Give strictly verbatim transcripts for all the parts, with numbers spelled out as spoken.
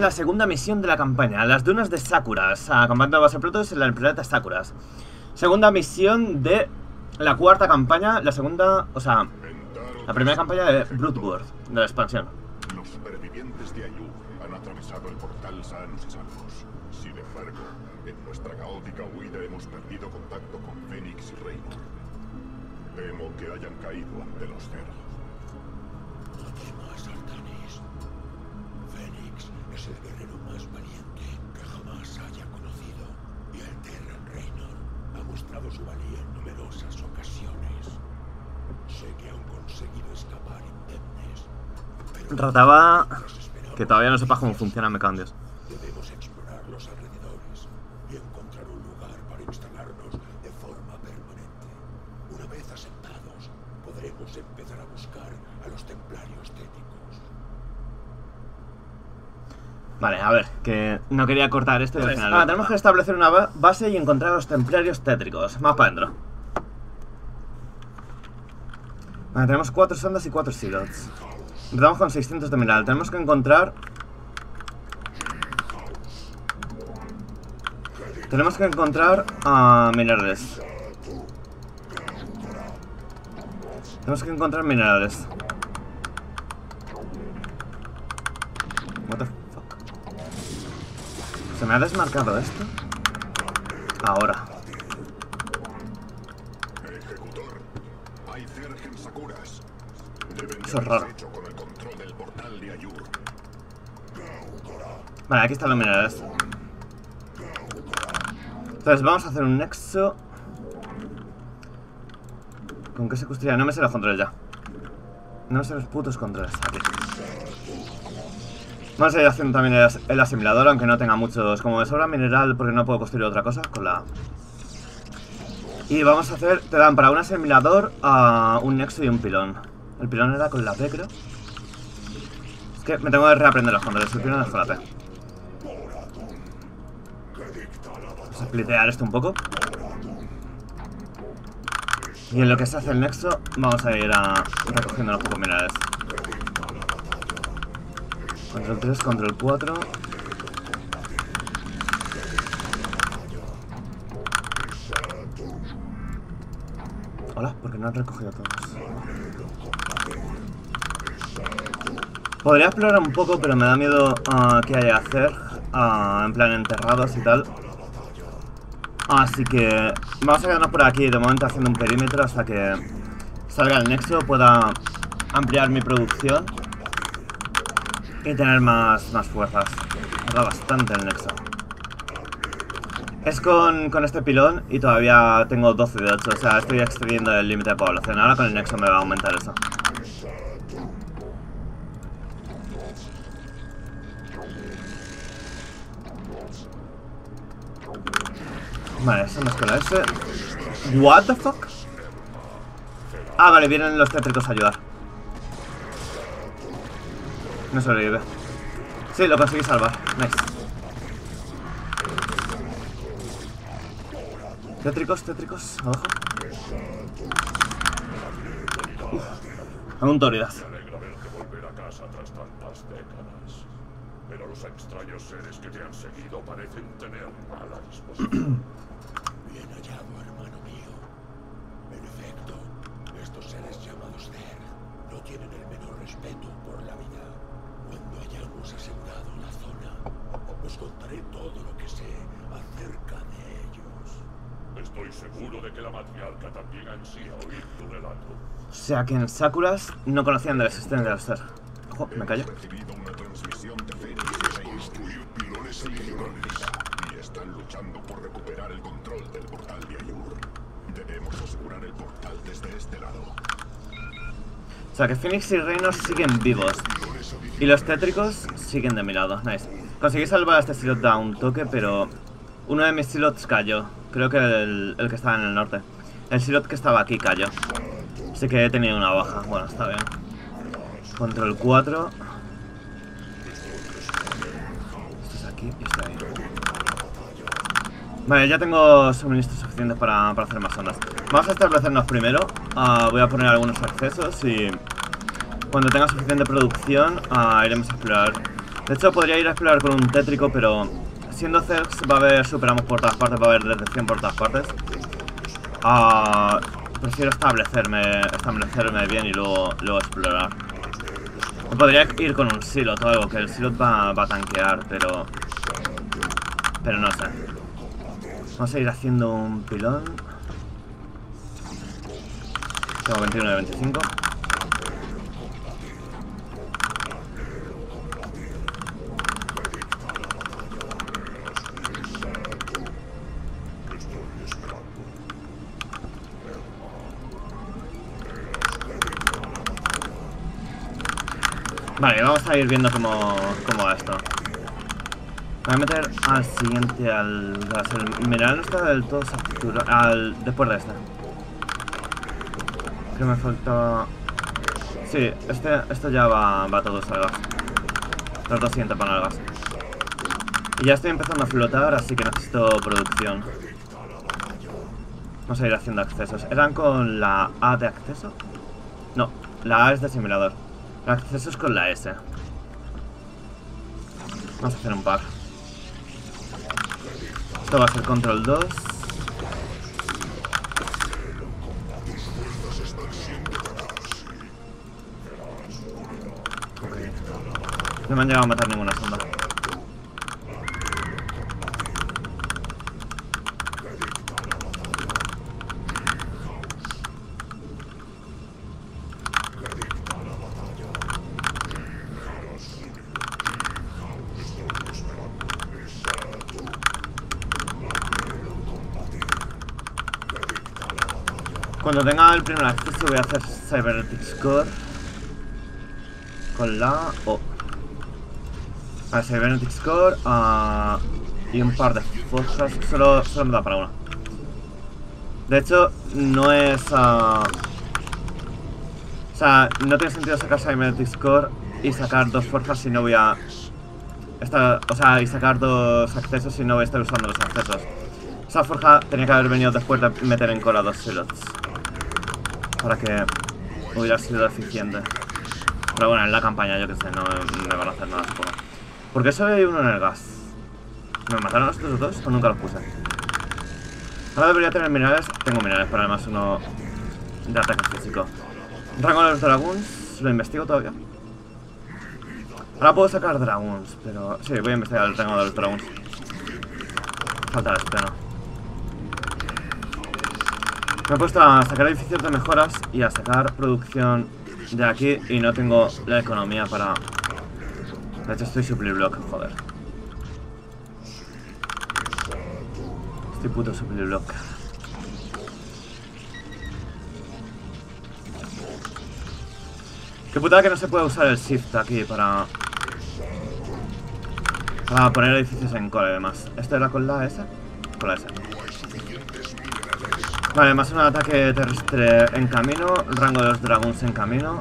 la segunda misión de la campaña. Las dunas de Sakuras. Acampando a base de protos en el planeta Sakuras. Segunda misión de la cuarta campaña. La segunda, o sea, la primera campaña de Bloodworth, de la expansión. Los supervivientes de Ayu han atravesado el portal sanos y salvos. Sin embargo, en nuestra caótica huida hemos perdido contacto con Fénix y Reynor. Temo que hayan caído ante los cerdos. No temas, Artanis. Fénix es el guerrero más valiente que jamás haya conocido. Y el Terran Reynor ha mostrado su valía en numerosas ocasiones. Sé que han conseguido escapar indemnes. Trataba que todavía no sepas cómo funciona Mecandios. Debemos explorar los alrededores y encontrar un lugar para instalarnos de forma permanente. Una vez asentados, podremos empezar a buscar a los templarios tétricos. Vale, a ver, que no quería cortar esto y al final... Ah, tenemos que establecer una ba base y encontrar a los templarios tétricos. Más para adentro. Vale, tenemos cuatro sondas y cuatro silots. Empezamos con seiscientos de mineral. Tenemos que encontrar... Tenemos que encontrar a uh, minerales. Tenemos que encontrar minerales. What the fuck. ¿Se me ha desmarcado esto? Ahora. Ejecutor, hay Zergen Sakuras. Deben Eso es raro. hecho con el control del portal de Ayur. Vale, aquí están los minerales. Entonces vamos a hacer un nexo. ¿Con qué se custodia? No me sé los controles ya. No me sé los putos controles. Aquí. Vamos a ir haciendo también el, as el asimilador, aunque no tenga muchos. Como me sobra mineral porque no puedo construir otra cosa, con la... Y vamos a hacer... Te dan para un asimilador a uh, un nexo y un pilón. El pilón era con la P, creo. Es que me tengo que reaprender los controles. El pilón es con la P. Vamos a splitear esto un poco. Y en lo que se hace el nexo, vamos a ir a recogiendo los pocos minerales. Control tres, control cuatro. Hola, porque no han recogido todos. Podría explorar un poco, pero me da miedo uh, qué haya que hacer. Uh, en plan enterrados y tal. Así que vamos a quedarnos por aquí de momento haciendo un perímetro hasta que salga el nexo, pueda ampliar mi producción y tener más, más fuerzas. Me da bastante el nexo. Es con, con este pilón y todavía tengo doce de ocho, o sea, estoy excediendo el límite de población. Ahora con el nexo me va a aumentar eso. Vale, eso no es con la S. What the fuck? Ah, vale, vienen los tétricos a ayudar. No sobrevive. Sí, lo conseguí salvar. Nice. Tétricos, tétricos, abajo. Uf, aún toridas. Me alegra verte volver a casa tras tantas décadas. Pero los extraños seres que te han seguido parecen tener mala disposición. Bien hallado, hermano mío. En efecto, estos seres llamados Zerg no tienen el menor respeto por la vida. Cuando hayamos asegurado la zona, os contaré todo lo que sé acerca de ellos. Estoy seguro de que la matriarca también ansía oír tu relato. O sea que en Sakuras no conocían de la existencia de los Zerg. Ojo, me callo. Hemos recibido una transmisión de Fénix de construir pilones y pilones y están luchando por recuperar el control del portal de Ayur. Debemos asegurar el portal desde este lado. O sea que Fénix y Reynor siguen vivos y los tétricos siguen de mi lado. Nice. Conseguí salvar a este silot da un toque, pero uno de mis silots cayó. Creo que el, el que estaba en el norte. El silot que estaba aquí cayó. Así que he tenido una baja. Bueno, está bien. Control cuatro. Esto es aquí y esto ahí. Vale, ya tengo suministros suficientes para, para hacer más ondas. Vamos a establecernos primero. Uh, voy a poner algunos accesos y cuando tenga suficiente producción uh, iremos a explorar De hecho, podría ir a explorar con un tétrico, pero siendo Zergs va a haber superamos por todas partes, va a haber detección por todas partes. Uh, prefiero establecerme establecerme bien y luego, luego explorar. Podría ir con un Silot o algo, que el Silot va, va a tanquear, pero... Pero no sé. Vamos a ir haciendo un pilón. Tengo veintiuno de veinticinco. Vale, vamos a ir viendo cómo, cómo va esto. Voy a meter al siguiente, al gas. El mineral no está del todo saturado. Al, después de este. Creo que me falta... Sí, este, esto ya va, va todos al gas. Los dos siguientes van al gas. Y ya estoy empezando a flotar, así que necesito producción. Vamos a ir haciendo accesos. ¿Eran con la A de acceso? No, la A es de simulador. El acceso es con la S. Vamos a hacer un par. Esto va a ser control dos. Ok. No me han llegado a matar ninguna sonda. Cuando tenga el primer acceso voy a hacer Cybernetics Core con la O. A ver, Cybernetics Core uh, y un par de forzas. Solo, solo me da para una. De hecho, no es... Uh, o sea, no tiene sentido sacar Cybernetics Core y sacar dos fuerzas si no voy a... Esta, o sea, y sacar dos accesos si no voy a estar usando los accesos. Esa forja tenía que haber venido después de meter en cola dos slots. Para que hubiera sido eficiente. Pero bueno, en la campaña yo que sé, no me van a hacer nada, supongo. ¿Por qué solo hay uno en el gas? ¿Me mataron los otros dos o nunca los puse? Ahora debería tener minerales. Tengo minerales para el más uno de ataque físico. Rango de los Dragoons. ¿Lo investigo todavía? Ahora puedo sacar Dragoons, pero... Sí, voy a investigar el rango de los Dragoons. Falta el estreno. Me he puesto a sacar edificios de mejoras y a sacar producción de aquí y no tengo la economía para... De hecho estoy supply block, joder. Estoy puto supply block. Qué putada que no se puede usar el shift aquí para... Para poner edificios en cola y demás. ¿Esto era con la S? Con la S. Vale, más un ataque terrestre en camino, rango de los Dragoons en camino.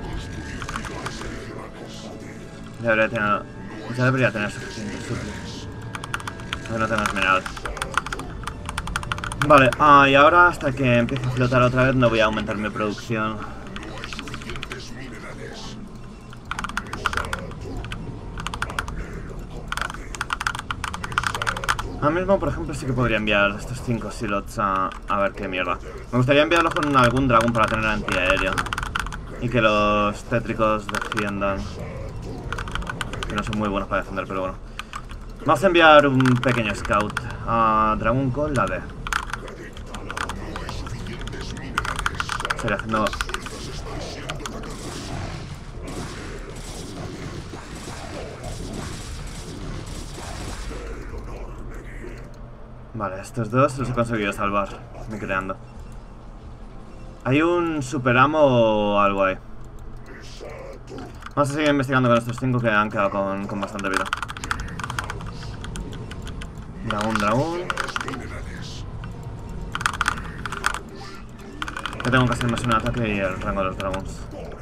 Ya debería tener, ya debería tener suficiente supli. Aunque no tengas mineral. Vale, ah, y ahora hasta que empiece a flotar otra vez no voy a aumentar mi producción. Ahora mismo, por ejemplo, sí que podría enviar estos cinco silots a, a ver qué mierda. Me gustaría enviarlos con algún dragón para tener antiaéreo. Y que los tétricos defiendan. Que no son muy buenos para defender, pero bueno. Vamos a enviar un pequeño scout a dragón con la D. Sería haciendo... Vale, estos dos los he conseguido salvar, me creando. Hay un superamo o algo ahí. Vamos a seguir investigando con estos cinco que han quedado con, con bastante vida. Dragón, dragón. Yo tengo que hacer más un ataque y el rango de los dragones.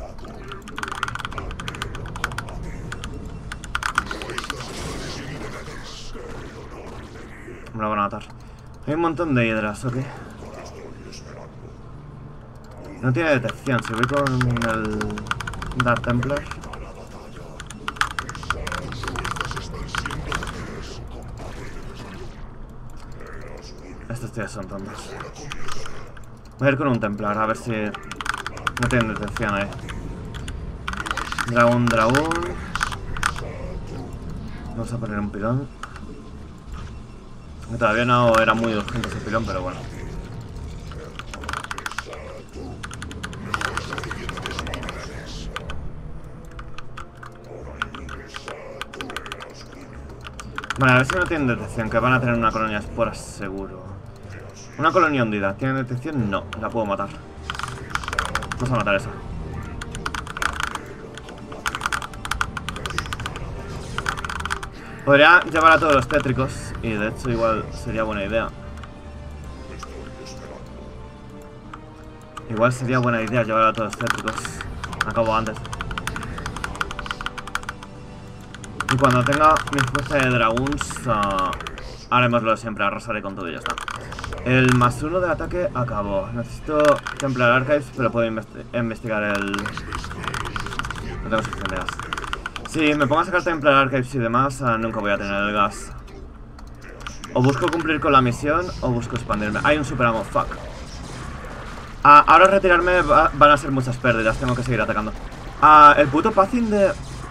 Me lo van a matar. Hay un montón de hidras, ¿ok? No tiene detección. Si voy con el Dark Templar. Estos tíos son tontos. Voy a ir con un templar, a ver si no tienen detección ahí. Dragón, dragón. Vamos a poner un pilón. Todavía no era muy urgente ese pilón, pero bueno. Vale, a ver si no tienen detección, que van a tener una colonia esporas seguro. Una colonia hundida. ¿Tienen detección? No, la puedo matar. Vamos a matar esa. Podría llevar a todos los tétricos y de hecho igual sería buena idea. Igual sería buena idea llevar a todos los tétricos. Acabo antes. Y cuando tenga mi fuerza de dragoons, uh, haremoslo de siempre, arrasaré con todo y ya está. El más uno de ataque acabó. Necesito Templar Archives, pero puedo investi investigar el... No tengo suficiente gas. Si me pongo a sacar Templar Archives y demás, uh, nunca voy a tener el gas. O busco cumplir con la misión, o busco expandirme. Hay un super amo, fuck. Uh, ahora retirarme va, van a ser muchas pérdidas, tengo que seguir atacando. Uh, el puto Pathing de...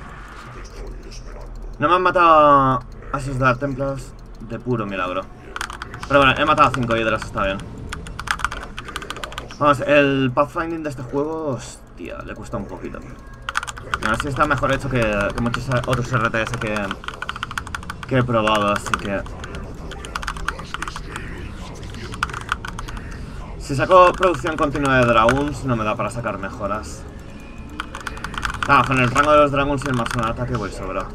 No me han matado a esos Dark Templars de puro milagro. Pero bueno, he matado a cinco hidras, está bien. Vamos, el pathfinding de este juego, hostia, le cuesta un poquito. Bueno, sí está mejor hecho que, que muchos otros R T S que, que he probado, así que... Si saco producción continua de Dragoons, no me da para sacar mejoras. Ah, con el rango de los Dragoons y el más un ataque voy sobrado.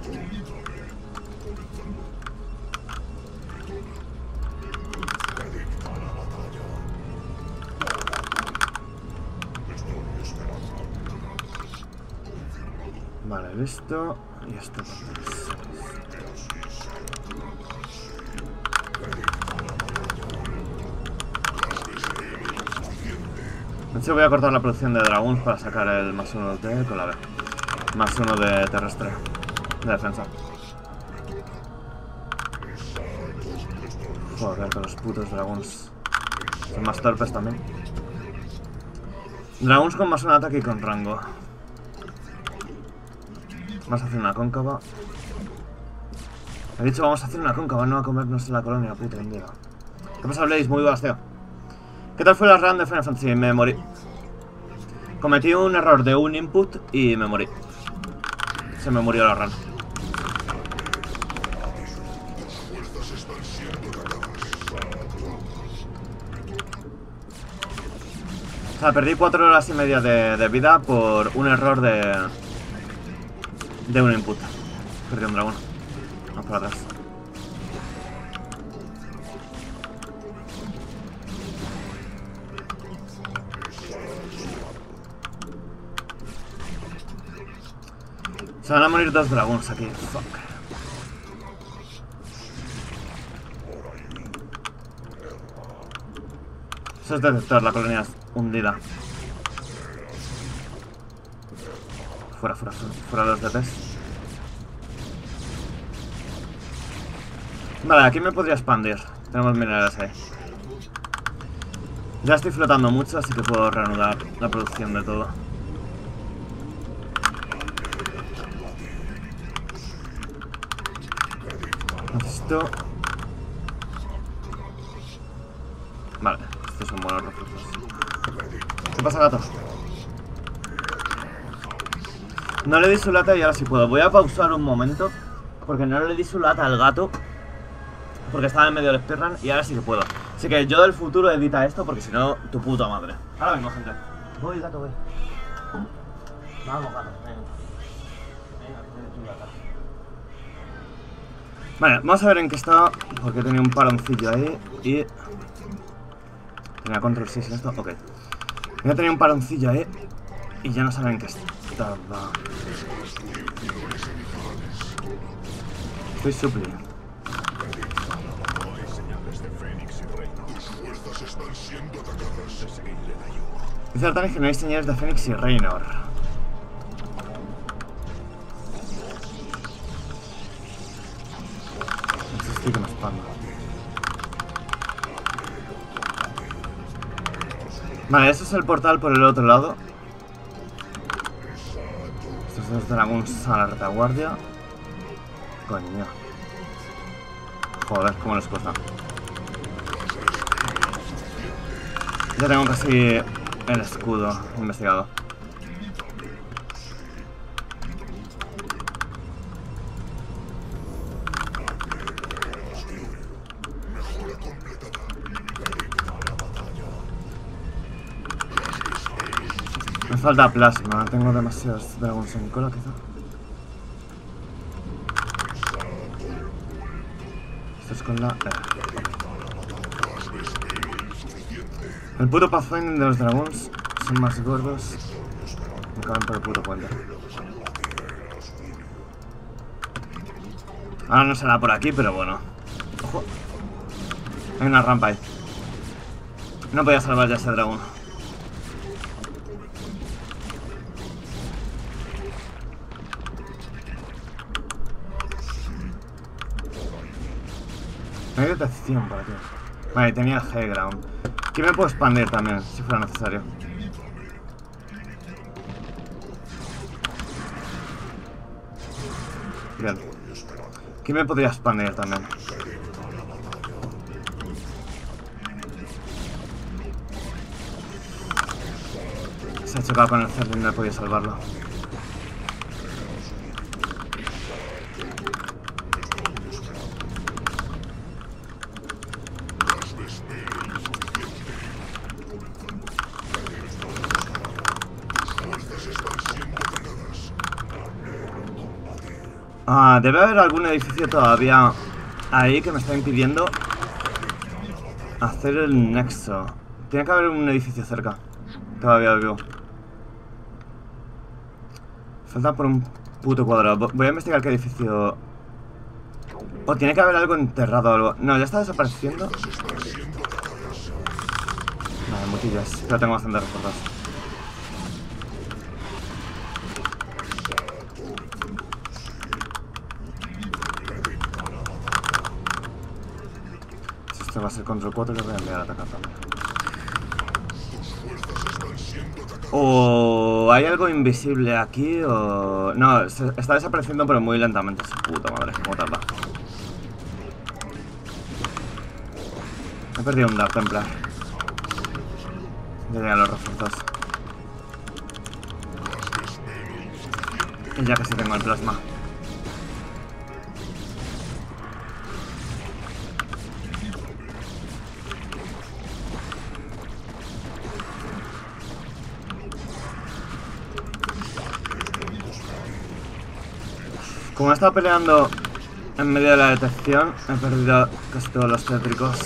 Vale, listo. Y esto de hecho voy a cortar la producción de Dragoons para sacar el más uno de con la B. Más uno de terrestre. De defensa. Joder, con los putos Dragoons. Son más torpes también. Dragoons con más un ataque y con rango. Vamos a hacer una cóncava. He dicho vamos a hacer una cóncava, no a comernos en la colonia, puta indígena. ¿Qué pasa, Blaze? Muy buenas, tío. ¿Qué tal fue la run de Final Fantasy? Me morí. Cometí un error de un input y me morí. Se me murió la run. O sea, perdí cuatro horas y media de, de vida por un error de... De un input. Perdí un dragón. Vamos por atrás. Se van a morir dos dragones aquí. Fuck. Eso es detector, la colonia es hundida. Fuera, fuera, fuera, fuera los D Ps. Vale, aquí me podría expandir. Tenemos minerales ahí. Ya estoy flotando mucho, así que puedo reanudar la producción de todo. Necesito... Vale, estos son buenos refuerzos. ¿Qué pasa, gato? No le di su lata y ahora sí puedo. Voy a pausar un momento porque no le di su lata al gato porque estaba en medio del speedrun y ahora sí que puedo. Así que yo del futuro edita esto porque si no, tu puta madre. Ahora vengo, gente. Voy, gato, voy. Vamos, gato, venga. Venga, que tienes tu lata. Vale, vamos a ver en qué está porque tenía un paroncillo ahí y... Tenía control seis en esto, ok. Ya tenía un paroncillo ahí y ya no saben en qué estaba. Estoy supli. Dice Artanis que no hay señales de Fénix y Reynor. Estoy que me expando. Vale, ese es el portal por el otro lado. Estos dos dragones a la retaguardia. Coño. Joder, cómo les cuesta. Ya tengo casi el escudo investigado. Me falta plasma, tengo demasiados dragones en cola quizá. Esto es con la... Eh. El puto Pathfinder de los dragones son más gordos. Me caben por el puto puente. Ahora no será por aquí, pero bueno. Ojo. Hay una rampa ahí. No podía salvar ya ese dragón. No hay detección para ti. Vale, tenía el high ground. Aquí me puedo expandir también, si fuera necesario. Bien. Aquí me podría expandir también. Se ha chocado con el cerdo y no he podido salvarlo. Ah, debe haber algún edificio todavía ahí que me está impidiendo hacer el nexo. Tiene que haber un edificio cerca. Todavía vivo. Falta por un puto cuadrado. Voy a investigar qué edificio... O tiene que haber algo enterrado o algo. No, ya está desapareciendo. Vale, mutillas. Pero tengo bastante refuerzos. Esto va a ser control cuatro que voy a enviar a atacar también. O hay algo invisible aquí o... No, se está desapareciendo pero muy lentamente. Su puta madre, cómo tarda. He perdido un Dark Templar. Ya llegan los refuerzos. Y ya casi tengo el plasma. Como he estado peleando en medio de la detección, he perdido casi todos los tétricos.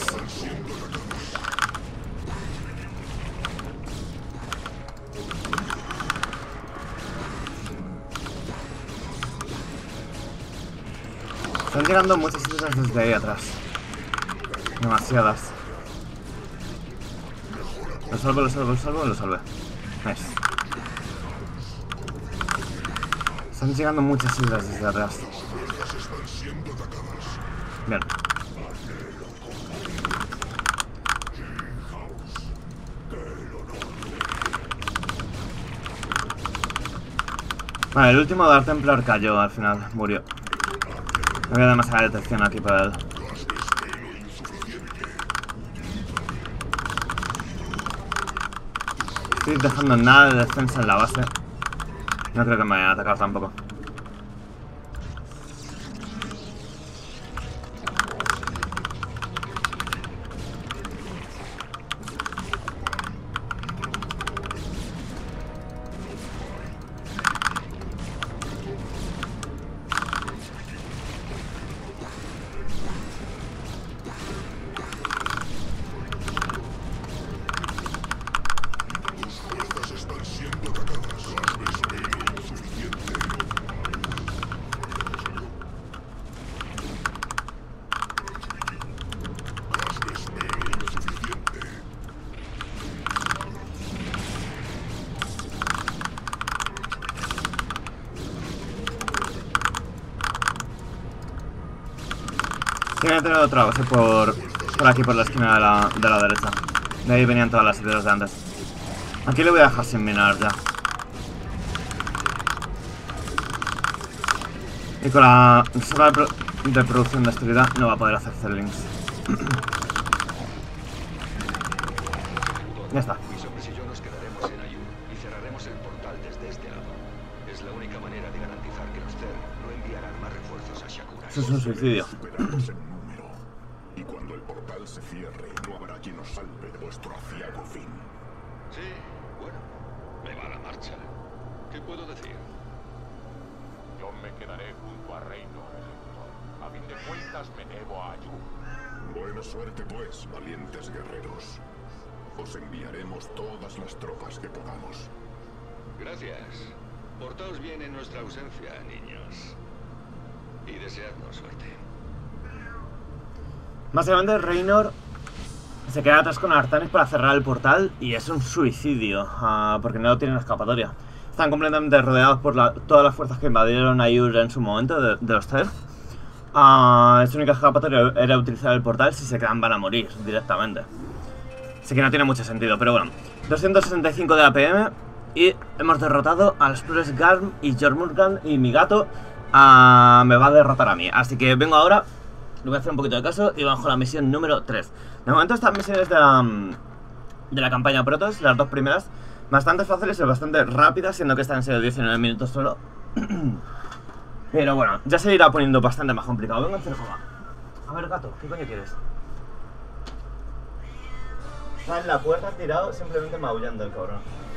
Están llegando muchas islas desde ahí atrás. Demasiadas. Lo salvo, lo salvo, lo salvo, lo salvé. Nice. Están llegando muchas islas desde atrás. Bien. Vale, el último Dark Templar cayó al final, murió. No había demasiada detección aquí para él. Estoy dejando nada de defensa en la base. No creo que me vayan a atacar tampoco. Tiene que tener otra base por, por aquí, por la esquina de la, de la derecha. De ahí venían todas las ideas de antes. Aquí le voy a dejar sin minar ya. Y con la sala de, pro de producción destruida no va a poder hacer Zerlings. Ya está. Mis hombres y yo nos quedaremos en Ayur y cerraremos el portal desde este lado. Es la única manera de garantizar que los Zer no enviarán más refuerzos a Shakura. Eso es un suicidio. Superamos en número. Y cuando el portal se cierre, no habrá quien os salve de vuestro aciago fin. Sí, bueno, me va la marcha. ¿Qué puedo decir? Yo me quedaré junto a Reynor, Elector. A fin de cuentas me debo a Ayur. Buena suerte, pues, valientes guerreros. Os enviaremos todas las tropas que podamos. Gracias. Portaos bien en nuestra ausencia, niños. Y deseadnos suerte. Básicamente Reynor se queda atrás con Artanis para cerrar el portal y es un suicidio, uh, porque no tienen escapatoria. Están completamente rodeados por la, todas las fuerzas que invadieron Ayur en su momento, de, de los Zer. Uh, su única escapatoria era utilizar el portal. Si se quedan van a morir directamente. Así que no tiene mucho sentido, pero bueno. doscientos sesenta y cinco de A P M y hemos derrotado a los Express Garm y Jormungand y mi gato uh, me va a derrotar a mí. Así que vengo ahora, le voy a hacer un poquito de caso y vamos con la misión número tres. De momento estas misiones de la, de la campaña Protoss, las dos primeras, bastante fáciles y bastante rápidas, siendo que están en serio diecinueve minutos solo. Pero bueno, ya se irá poniendo bastante más complicado. Venga, en coma. A ver, gato, ¿qué coño quieres? Está en la puerta tirado, simplemente maullando el cabrón.